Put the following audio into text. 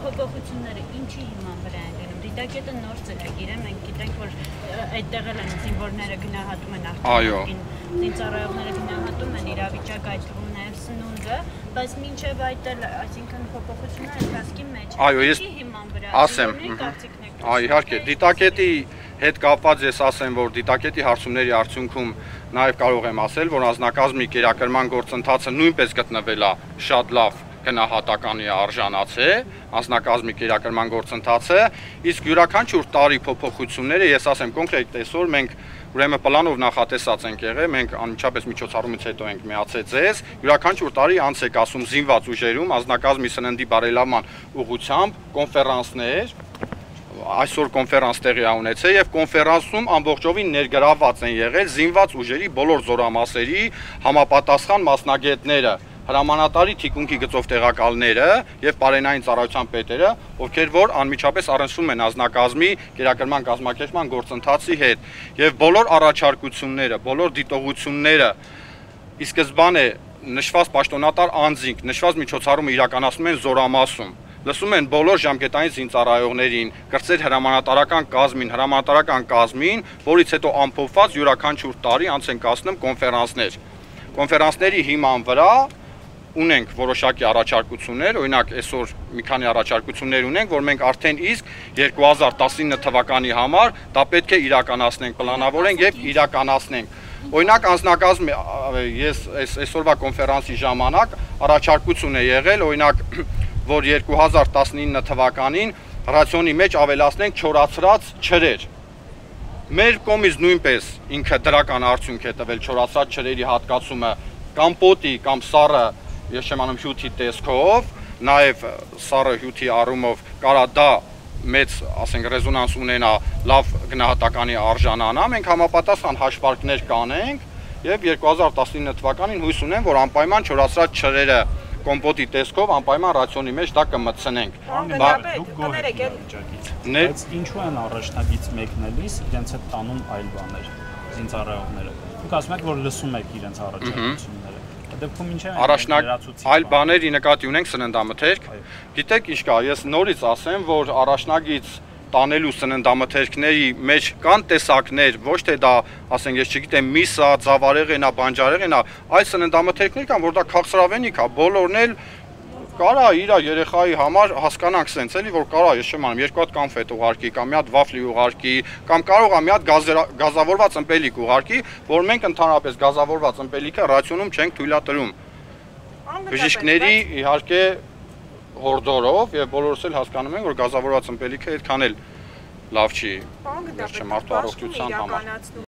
փոփոխությունները ինչի հիման վրա են գնում։ Դիտակետը նոր ծրագիր է, մենք գիտենք, որ այդտեղ էլ են զինվորները գնահատում են Այո։ Զինծառայողները գնահատում են իրավիճակը, այդ թվում նաև սնունդը, բայց մինչև այդ էլ, այսինքն փոփոխությունները ընթացքի մեջ են։ Այո, ես հիման վրա ասեմ, այո, իհարկե, դիտակետի հետ կապված ես ասեմ, որ դիտակետի հարցումների արդյունքում նաև կարող եմ ասել, որ անձնակազմի կերակրման գործընթացը նույնպես գտնվել է շատ լավ գնահատականի արժանաց է, անձնակազմի կերակրման գործընթացը, իսկ յուրաքանչյուր տարի փոփոխությունները, ես ասեմ կոնկրետ այսօր մենք ուրեմն պլանով նախատեսած ենք եղել, մենք անմիջապես միջոցառումից հետո ենք միացել ձեզ, յուրաքանչյուր տարի անց եք ասում զինված ուժերում անձնակազմի սննդի բարելավման ուղղությամբ կոնֆերանսներ, այսօր կոնֆերանս տեղի է ունեցել եւ կոնֆերանսում ամբողջովին ներգրավված են եղել զինված ուժերի բոլոր զորամասերի համապատասխան մասնագետները, հրամանատարի թիկունքի գծով տեղակալները եւ պարենային ծառայության պետերը, ովքեր որ անմիջապես առնչվում են անձնակազմի կերակրման կազմակերպման գործընթացի հետ եւ բոլոր առաջարկությունները, բոլոր դիտողությունները ի սկզբանե նշված պաշտոնատար անձինք, նշված միջոցառումը իրականացնում են զորամասում լսում են բոլոր ժամկետային զինծառայողներին, կրծեր հրամանատարական կազմին, որից հետո ամփոփված յուրաքանչյուր տարի անց են կացնում կոնֆերանսներ։ Կոնֆերանսների հիման վրա ունենք որոշակի առաջարկություններ, օրինակ այսօր մի քանի առաջարկություններ ունենք, որ մենք արդեն իսկ 2019 թվականի համար դա պետք է իրականացնենք, պլանավորենք եւ իրականացնենք։ Օրինակ անձնակազմի ես այսօրվա կոնֆերանսի ժամանակ առաջարկություն է եղել, օրինակ որ 2019 թվականին ռացիոնի մեջ ավելացնենք չորացրած չրեր։ Մեր կողմից նույնպես ինքը դրական արդյունք է տվել չորացրած չրերի հատկացումը կամ պոտի կամ սառը, ես չեմ անում հյութի տեսքով, նաև սառը հյութի առումով կարա դա մեծ, ասենք, ռեզոնանս ունենա, լավ գնահատականի արժանանա, մենք համապատասխան հաշվարկներ կանենք եւ 2019 թվականին հույս ունեմ, որ անպայման չորացրած չրերը կոմպոտի տեսքով անպայման ռացիոնի մեջ դա կմտցնենք։ Դուք գոհ եք վիճակից։ Բայց ինչու են առաջնագից մեկնելիս իրենց հետ տանում այլ բաներ, զինծառայողները։ Դուք ասում եք, որ լսում եք իրենց առաջարկությունները։ Դեպքում ինչ է այլ բաների նկատի ունենք սննդամթերք։ Գիտեք ինչ կա, ես նորից ասեմ, որ առաջնագից տանելու սննդամթերքների մեջ կան տեսակներ, ոչ թե դա, ասենք, ես չգիտեմ, միսա, ծավարեղենա, բանջարեղենա, այլ սննդամթերքներ կան, որ դա քաղցրավենիք է, բոլորն էլ կարա իր երեխայի համար հասկանանք սենց էլի, որ կարա, ես չեմ անում, երկու հատ կոնֆետ ուղարկի, կամ մի հատ վաֆլի ուղարկի, կամ կարող է մի հատ գազավորված ըմպելիք ուղարկի, որ մենք ընդհանրապես գազավորված ըմպելիքը ռացիոնում չենք թույլատրում։ Բժիշկների իհարկե հորդորով եւ բոլորս էլ հասկանում ենք, որ գազավորված ըմպելիքը այդքան էլ լավ չի, ես չեմ, մարդու առողջության համար։